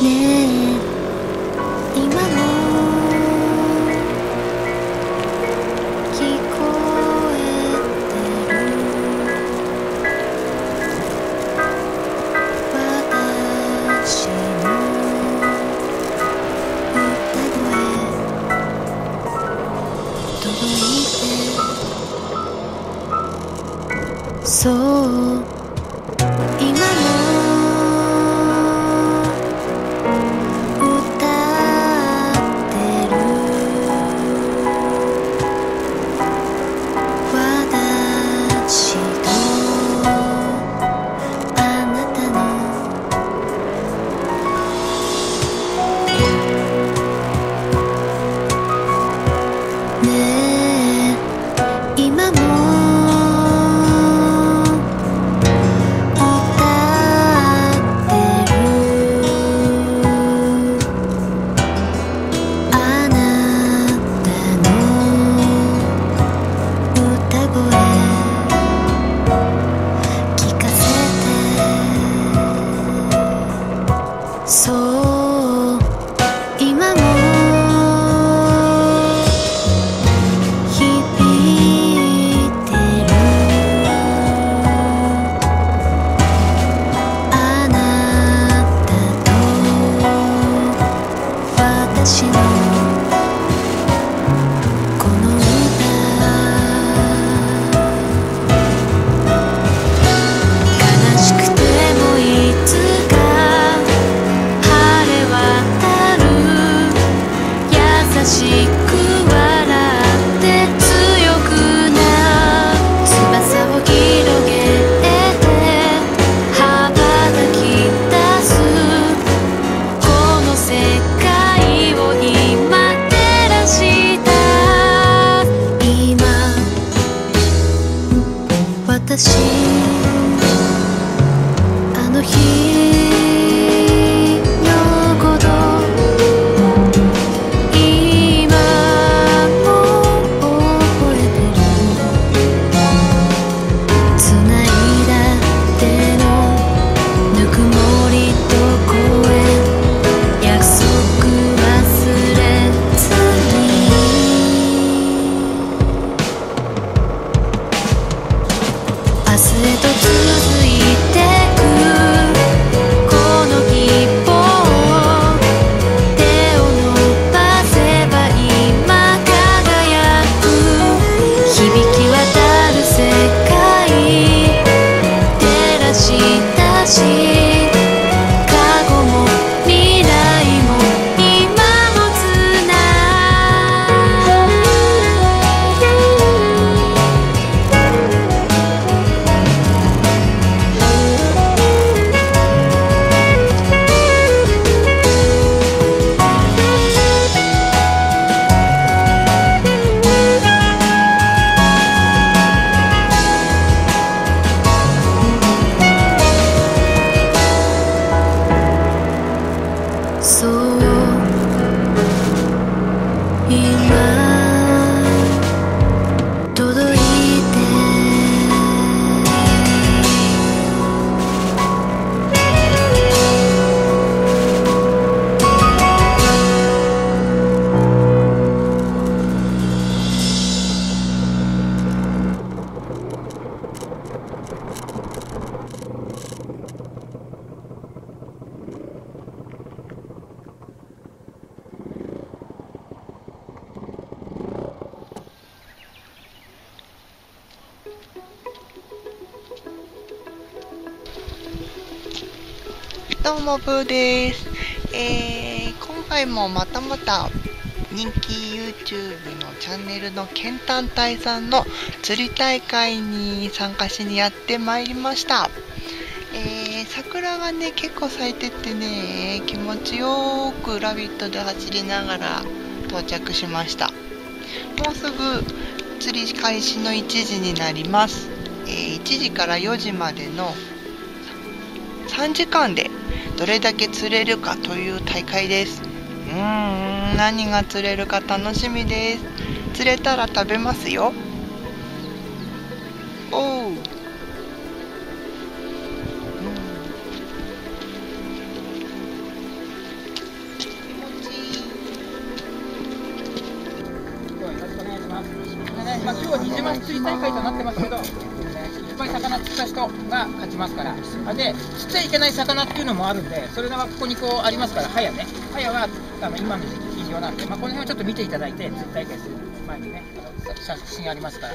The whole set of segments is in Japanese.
ねえ今も聞こえてる私の歌声届いてそう今もそう今も響いてるあなたと私のこの歌悲しくてもいつか優しく笑って強くな翼を広げて羽ばたき出すこの世界を今照らした今私あの日明日へと続いてくこの一歩を手を伸ばせば今輝く響き渡る世界照らし出し過去も未来も今もつなそう今届いてどうもブーです。今回もまたまた人気 YouTube のチャンネルのケンタンタイさんの釣り大会に参加しにやってまいりました。桜がね結構咲いててね気持ちよくラビットで走りながら到着しました。もうすぐ釣り開始の1時になります。1時から4時までの3時間でどれだけ釣れるかという大会です。何が釣れるか楽しみです。釣れたら食べますよ。おう、 が勝ちますから。で、釣っちゃいけない魚っていうのもあるんで、それがここにこうありますから、ハヤね。ハヤは今の時期禁漁なんで、この辺をちょっと見ていただいて、釣り大会する前にね、写真ありますから。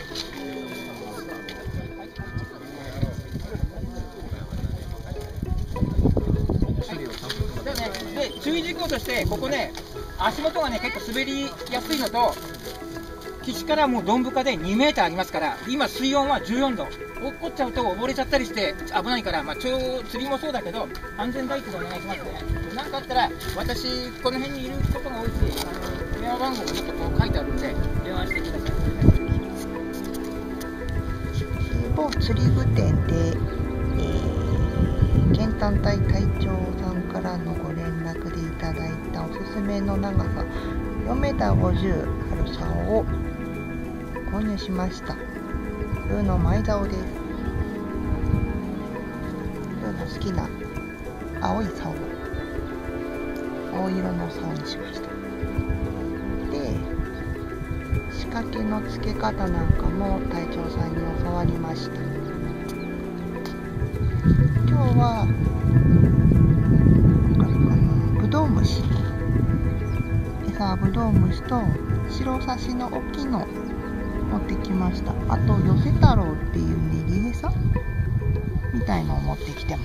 で、注意事項として、ここね、足元がね、結構滑りやすいのと、岸からもうどん深で2メーターありますから、今、水温は14度、落っこっちゃうと溺れちゃったりして危ないから、釣りもそうだけど、安全第一でお願いしますね。何かあったら、私、この辺にいることが多いし、電話番号もちょっとこう書いてあるんで、電話してください。 某釣り具店で、県団体隊長さんからのご連絡でいただいたおすすめの長さ 4m50 ある竿を購入しました。ルーの前竿です。ルーの好きな青い竿、青色の竿にしました。で、仕掛けの付け方なんかも隊長さんに教わりました。今日はブドウ虫、餌はブドウ虫と白刺しの大きいの持ってきました。あと寄せ太郎っていう練り餌みたいのを持ってきてます。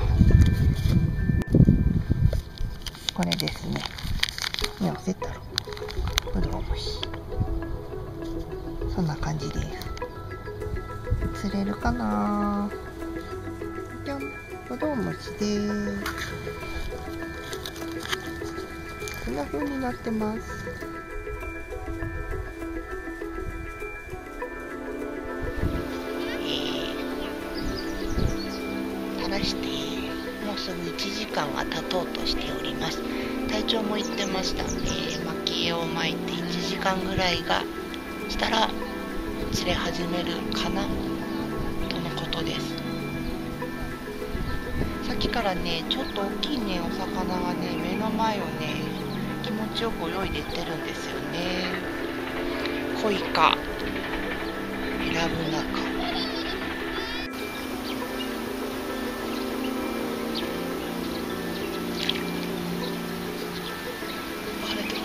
これですね、寄せ太郎、ブドウ虫、そんな感じです。釣れるかな。じゃん、ブドウ虫でーす。こんな風になってます。垂らしてもうすぐ1時間が経とうとしております。隊長も言ってました。薪を巻いて1時間ぐらいがしたら釣れ始めるかなとのことです。さっきからね、ちょっと大きいね、お魚がね、目の前をね、気持ちよく泳いでいってるんですよね。コイかヘラブナか。あれで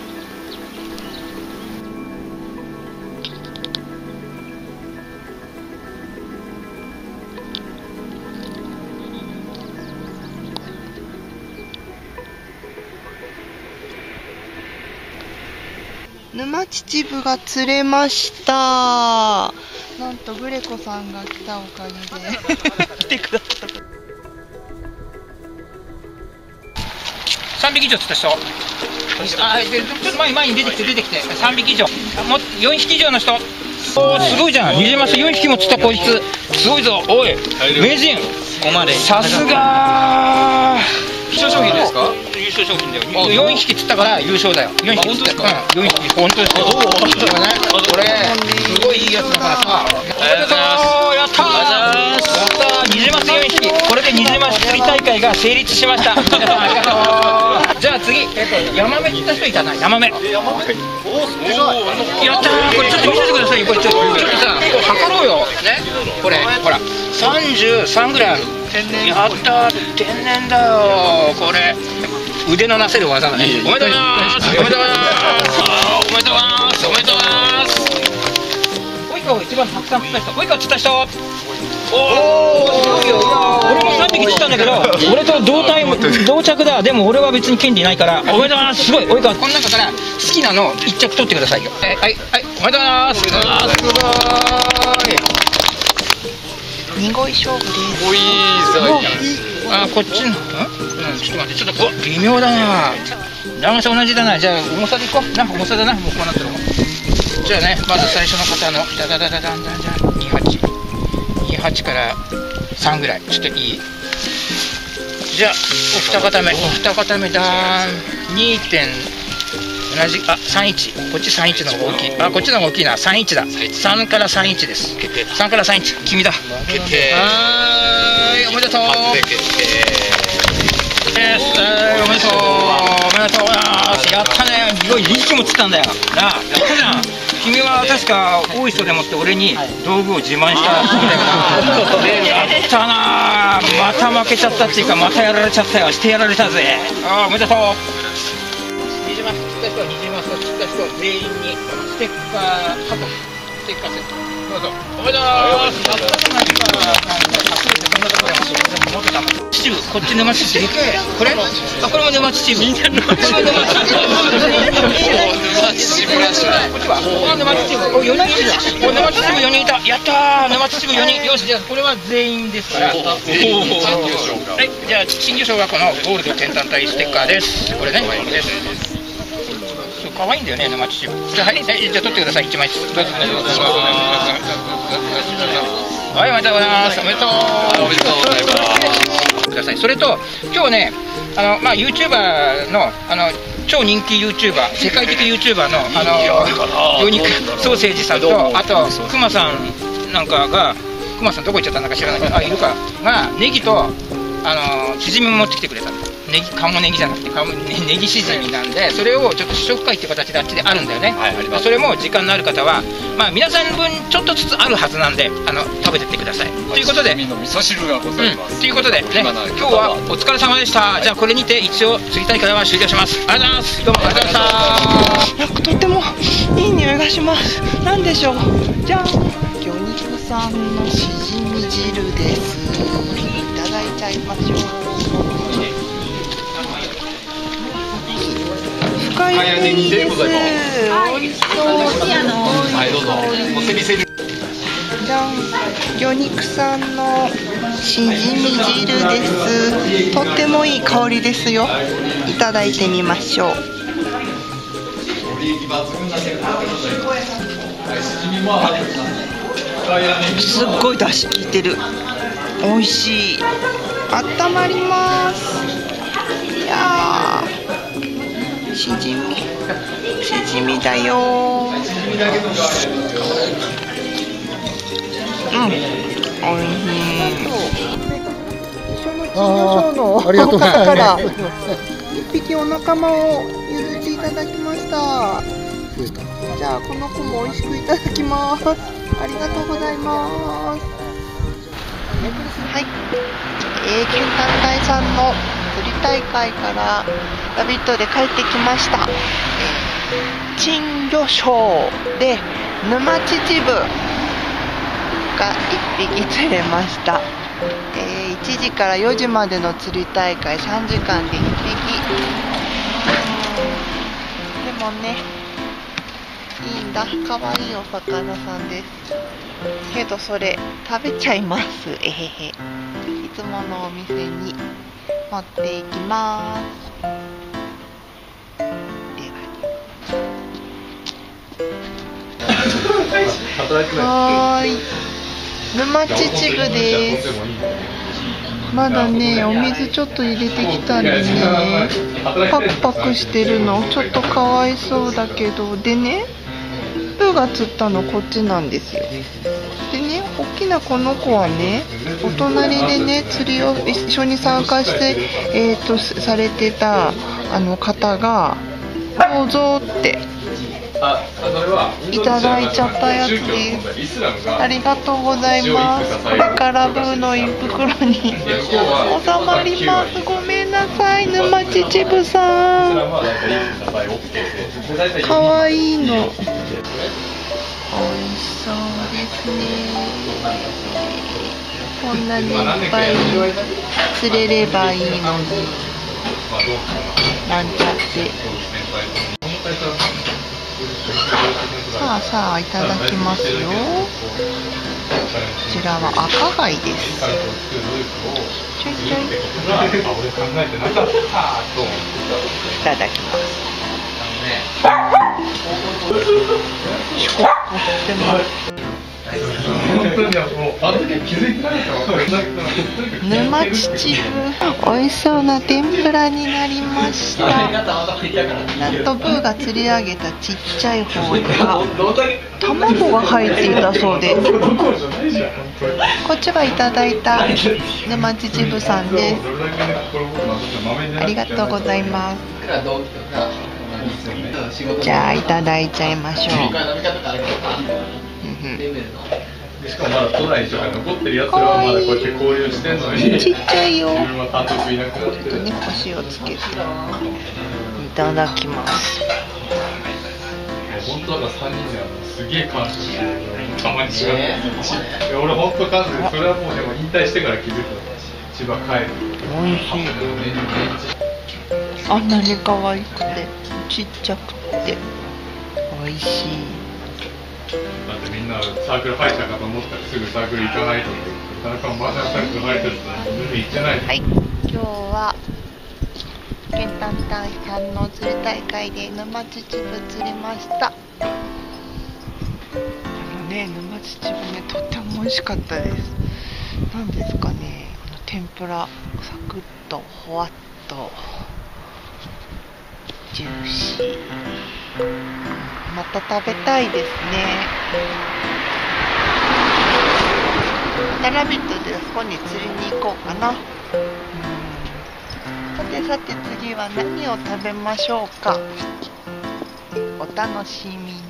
沼秩父が釣れました。なんとグレコさんが来たおかげで来てくださった。 3匹以上釣った人、ちょっと前に出てきて3匹以上、も4匹以上の人。おー、すごいじゃん、ニジマス4匹も釣ったこいつ、すごいぞ。おい名人、さすがー。優勝商品ですか？優勝商品だよ。4匹釣ったから優勝だよ。4匹釣った。4匹、本当ですよ。これすごいいいやつだからさ。やったー、ニジマス4匹。これでニジマス釣り大会が成立しました。皆さんありがとう。じゃあ次、ヤマメ釣った人いたな。ヤマメ。やったー。これちょっと見せてくださいよ。これちょっとさ、測ろうよ。ね。これほら33ぐらいある。やったー、天然だよこれ。腕のなせる技だね。おめでとうございます。おめでとうございます。おめでとうございます。おめでとうございます。コイカを一番たくさん釣った人、コイカ釣った人。おお、すごいよ。俺も3匹釣ったんだけど、俺と同着だ。でも俺は別に権利ないから。おめでとうございます。すごい。おいか、この中から好きなの1着取ってくださいよ。はい、おめでとうございます。すごい。 2号勝負です。 おいあ、こっちの、ちょっと待って、ちょっと微妙だな。長さ同じだな。じゃあ重さでいこうな。重さだな。もうこうなったら。じゃあね、まず最初の方のダダダダダンダンダン28から3ぐらい。ちょっといい？じゃあお二方目だーん。2. 同じ、あ、31。こっち31の方が大きい。あ、こっちの方が大きいな。31だ。3から31です。3から31。君だ。 決定。 はーい、おめでとう。 初で決定。 おめでとう。おめでとうございます。やったね。すごい2匹も釣ったんだよ。なあ、やったじゃん。 君は確か大磯でもって俺に道具を自慢したそうだよな。やったな、また負けちゃったっていうか、またやられちゃったよ。してやられたぜ。ああ、おめでとう。ニジマス釣った人はニジマスを釣った人全員にステッカー箱、ステッカーセットどうぞ。おめでとうございます。秩父、こっち沼秩父。これ？あ、これも沼秩父。みんな沼秩父。沼秩父らしい。こっちは？あ、沼秩父。お、4人いるじゃん。お、沼秩父4人いた。やったー。沼秩父4人。よし、じゃあこれは全員ですから。はい、じゃあ新庄小学校のゴールド天壇隊ステッカーです。これね。です。可愛いんだよね、沼秩父。じゃあ、はい、じゃあ取ってください。1枚ずつ。どうぞ。はい、おめでとうございます。おめでとう。おめでとうございます。ください。それと今日ね、YouTuber の超人気 YouTuber、世界的 YouTuber の魚肉ソーセージさんと、あとクマさんなんかが、クマさんどこ行っちゃったのか知らないけど、いるかがネギとチヂミも持ってきてくれた。ネギ、鴨ネギじゃなくてネギしじみなんで、それをちょっと試食会っていう形であっちであるんだよね。それも時間のある方は、皆さん分ちょっとずつあるはずなんで、食べてってください。ということで、味噌汁がございます。ということでね、今日はお疲れ様でした。じゃあこれにて一応釣り大会は終了します。ありがとうございます。どうもありがとうございました。 とてもいい匂いがします。なんでしょう。じゃあ魚肉さんのしじみ汁です。いただいちゃいましょう。深谷ネギでございます。美味しそう。はい、どうぞ。じゃん、魚肉さんのしじみ汁です。とってもいい香りですよ。いただいてみましょう。すっごい出汁効いてる。美味しい。あったまります。いやー、しじみだよ。おいしい。ありがとうございます。一匹お仲間を譲っていただきました。じゃあこの子も美味しくいただきます。ありがとうございます。はい、県団体さんの釣り大会からラビットで帰ってきました。珍魚ショーで沼秩父が1匹釣れました。1時から4時までの釣り大会3時間で1匹。でもね、いいんだ、かわいいお魚さんです。けどそれ食べちゃいます。えへへ。いつものお店に持っていきます。はーい、沼秩父です。まだね、お水ちょっと入れてきたんでね、パクパクしてるのちょっとかわいそうだけど、でね、プーが釣ったのこっちなんですよ。でね、大きなこの子はね、お隣でね、釣りを一緒に参加してされてた方がどうぞっていただいちゃったやつです。ありがとうございます。これからブーの胃袋に収まります。ごめんなさい、沼秩父さん。かわいいの。おいしそうですね。こんなにいっぱい釣れればいいのに、なんちゃって。さあいただきますよ。こちらは赤貝です。ちょいちょいいただきます。沼秩父、美味しそうな天ぷらになりました。なんとブーが釣り上げたちっちゃい方には卵が入っていたそうです。こっちはいただいた沼秩父さんです。ありがとうございます。 じゃあいただいちゃいましょう。 しかもまだ都内とか残ってるやつらはまだこうやって交流してんのに、 ちっちゃいよ。 自分は単独いなくなってる。 ね、お塩つけていただきます。 本当だから3人ですげえ感謝してる。たまに違って俺本当感謝で、それはもうでも引退してから気づいた。千葉帰る。 美味しい。あんなに可愛くてちっちゃくて美味しい。 だってみんなサークル入ったかと思ったらすぐサークル行かないとって。田中もマージャンサークル入ったって全然行ってない。 はい、今日はケンタンタイさんの釣り大会で沼秩父釣りました。沼秩父ね、とっても美味しかったです。なんですかね、天ぷらサクッとほわっとジューシー。また食べたいですね。またラビットでそこに釣りに行こうかな。さて次は何を食べましょうか。お楽しみに。